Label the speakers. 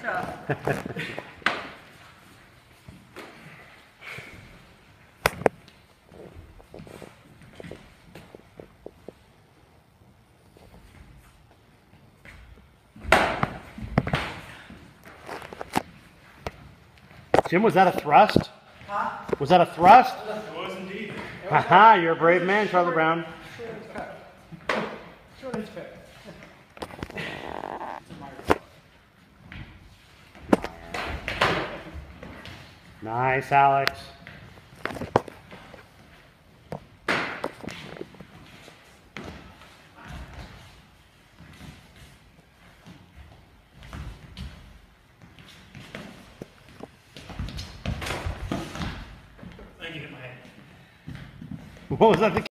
Speaker 1: job.
Speaker 2: Jim, was that a thrust?
Speaker 1: Huh?
Speaker 2: Was that a thrust?
Speaker 3: It was indeed.
Speaker 2: Haha, you're a brave man, Charlie Brown.
Speaker 1: Short and fit.
Speaker 2: Nice, Alex.
Speaker 3: I think you hit my head.
Speaker 2: What was that?